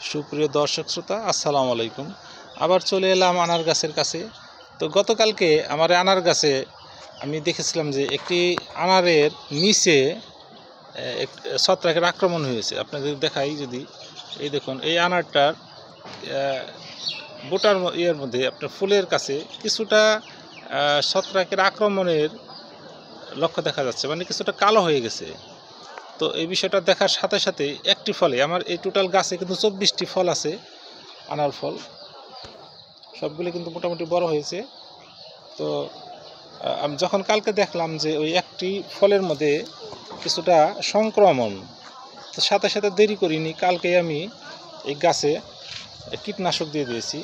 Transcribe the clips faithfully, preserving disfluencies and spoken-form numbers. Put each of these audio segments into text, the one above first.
সুপ্রিয় দর্শক শ্রোতা, আসসালামু আলাইকুম। আবার চলে এলাম আনার গাছের কাছে। তো গতকালকে আমার আনার গাছে আমি দেখেছিলাম যে একটি আনারের নিচে ছত্রাকের আক্রমণ হয়েছে। আপনাদের দেখাই যদি, এই দেখুন, এই আনারটার বোটার ইয়ের মধ্যে আপনার ফুলের কাছে কিছুটা ছত্রাকের আক্রমণের লক্ষ্য দেখা যাচ্ছে, মানে কিছুটা কালো হয়ে গেছে। তো এই বিষয়টা দেখার সাথে সাথে একটি ফলে, আমার এই টোটাল গাছে কিন্তু চব্বিশটি ফল আছে, আনার ফল সবগুলো কিন্তু মোটামুটি বড় হয়েছে। তো আমি যখন কালকে দেখলাম যে ওই একটি ফলের মধ্যে কিছুটা সংক্রমণ, তো সাথে সাথে দেরি করিনি, কালকে আমি এই গাছে কীটনাশক দিয়ে দিয়েছি।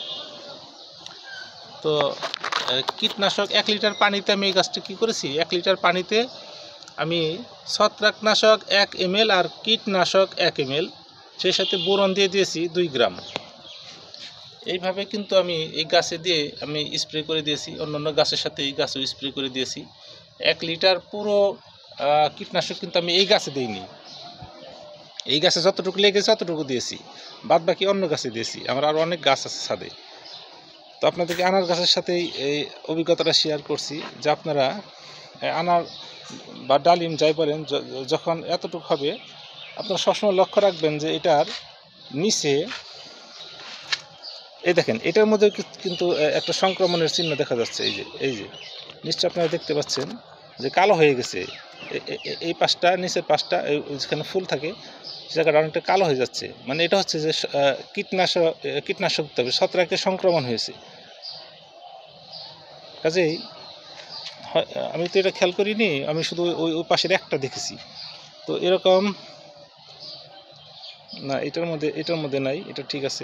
তো কীটনাশক এক লিটার পানিতে আমি এই গাছটা কী করেছি, এক লিটার পানিতে আমি ছত্রাকনাশক এক এম এল আর কীটনাশক এক এম এল, সেই সাথে বোরন দিয়ে দিয়েছি দুই গ্রাম। এইভাবে কিন্তু আমি এই গাছে দিয়ে আমি স্প্রে করে দিয়েছি, অন্যান্য গাছের সাথে এই গাছও স্প্রে করে দিয়েছি। এক লিটার পুরো কীটনাশক কিন্তু আমি এই গাছে দিইনি, এই গাছে যতটুকু লেগেছে ততটুকু দিয়েছি, বাদ বাকি অন্য গাছে দিয়েছি। আমার আরও অনেক গাছ আছে ছাদে। তো আপনাদেরকে আনার গাছের সাথেই এই অভিজ্ঞতাটা শেয়ার করছি যে আপনারা আনার বা ডালিম যাই বলেন, যখন এতটুকু হবে আপনারা সবসময় লক্ষ্য রাখবেন যে এটার নিচে, এই দেখেন, এটার মধ্যে কিন্তু একটা সংক্রমণের চিহ্ন দেখা যাচ্ছে। এই যে এই যে নিশ্চয় আপনারা দেখতে পাচ্ছেন যে কালো হয়ে গেছে, এই পাশটা, নিচের পাশটা, যেখানে ফুল থাকে সে জায়গাটা অনেকটা কালো হয়ে যাচ্ছে। মানে এটা হচ্ছে যে কীটনাশক কীটনাশক তবে ছত্রাকের সংক্রমণ হয়েছে। কাজেই আমি তো এটা খেয়াল করিনি, আমি শুধু ওই ওই পাশের একটা দেখেছি। তো এরকম না, এটার মধ্যে এটার মধ্যে নাই, এটা ঠিক আছে।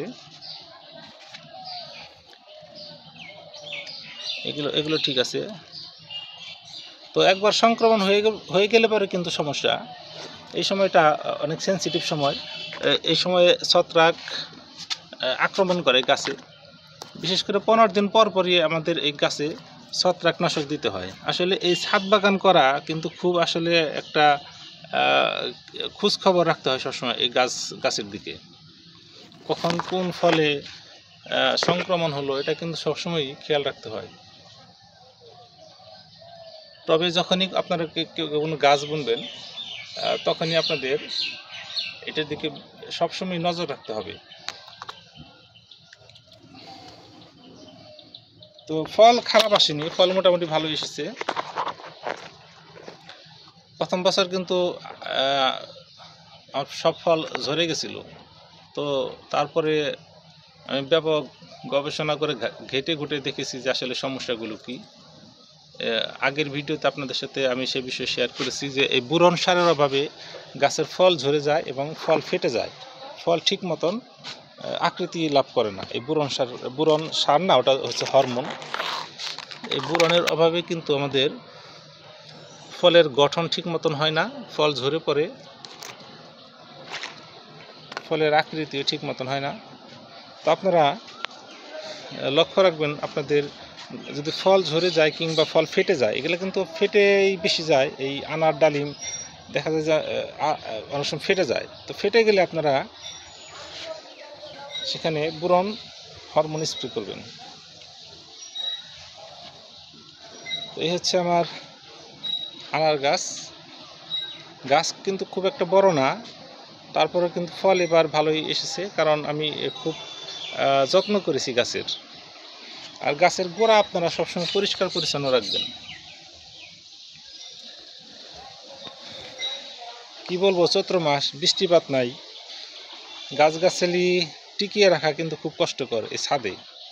এগুলো এগুলো ঠিক আছে। তো একবার সংক্রমণ হয়ে হয়ে গেলে পরে কিন্তু সমস্যা। এই সময়টা অনেক সেন্সিটিভ সময়, এই সময়ে ছত্রাক আক্রমণ করে গাছে, বিশেষ করে পনেরো দিন পর পরই আমাদের এই গাছে ছত্রাকনাশক দিতে হয়। আসলে এই ছাদ বাগান করা কিন্তু খুব আসলে একটা খোঁজ খবর রাখতে হয় সবসময় এই গাছ গাছের দিকে, কখন কোন ফলে সংক্রমণ হলো এটা কিন্তু সবসময়ই খেয়াল রাখতে হয়। তবে যখনই আপনারা কেউ কোনো গাছ বুনবেন তখনই আপনাদের এটার দিকে সবসময় নজর রাখতে হবে। তো ফল খারাপ আসেনি, ফল মোটামুটি ভালো এসেছে। প্রথম বছর কিন্তু আমার সব ফল ঝরে গেছিলো। তো তারপরে আমি ব্যাপক গবেষণা করে ঘেটে ঘুটে দেখেছি যে আসলে সমস্যাগুলো কি। আগের ভিডিওতে আপনাদের সাথে আমি সে বিষয়ে শেয়ার করেছি যে এই বোরন সারের অভাবে গাছের ফল ঝরে যায় এবং ফল ফেটে যায়, ফল ঠিক মতন আকৃতি লাভ করে না। এই বোরন সার, বোরন সার না, ওটা হচ্ছে হরমোন। এই বোরনের অভাবে কিন্তু আমাদের ফলের গঠন ঠিক মতন হয় না, ফল ঝরে পড়ে, ফলের আকৃতিও ঠিক মতন হয় না। তো আপনারা লক্ষ্য রাখবেন, আপনাদের যদি ফল ঝরে যায় কিংবা ফল ফেটে যায়, এগুলো কিন্তু ফেটেই বেশি যায়। এই আনার ডালিম দেখা যায় যে অনেক সময় ফেটে যায়। তো ফেটে গেলে আপনারা সেখানে বোরন হরমোন স্প্রে করবেন। তো এই হচ্ছে আমার আনার গাছ। গাছ কিন্তু খুব একটা বড় না, তারপরে কিন্তু ফল এবার ভালোই এসেছে, কারণ আমি খুব যত্ন করেছি গাছের। আর গাছের গোড়া আপনারা সবসময় পরিষ্কার পরিচ্ছন্ন রাখবেন। কি বলবো, চৈত্র মাস, বৃষ্টিপাত নাই, গাছগাছালি টিকিয়ে রাখা কিন্তু খুব কষ্টকর। এই ছাদে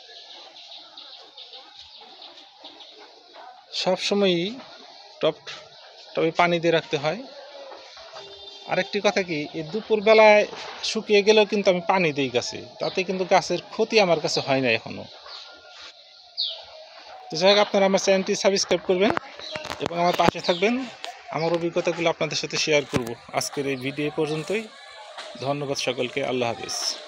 সবসময়ই টপ টবে পানি দিয়ে রাখতে হয়। আরেকটি কথা কি, এই দুপুরবেলায় শুকিয়ে গেলেও কিন্তু আমি পানি দিই গাছে, তাতে কিন্তু গাছের ক্ষতি আমার কাছে হয় না এখনো। তো যাই হোক, আপনারা আমার চ্যানেলটি সাবস্ক্রাইব করবেন এবং আমার পাশে থাকবেন। আমার অভিজ্ঞতাগুলো আপনাদের সাথে শেয়ার করব। আজকের এই ভিডিও পর্যন্তই। ধন্যবাদ সকলকে। আল্লাহ হাফেজ।